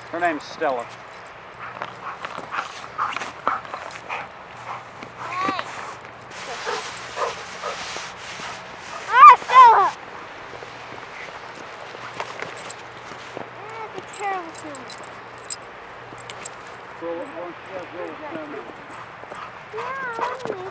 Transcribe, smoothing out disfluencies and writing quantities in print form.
Her name's Stella. Hey. Ah, Stella! That's a terrible thing. Yeah, I mean.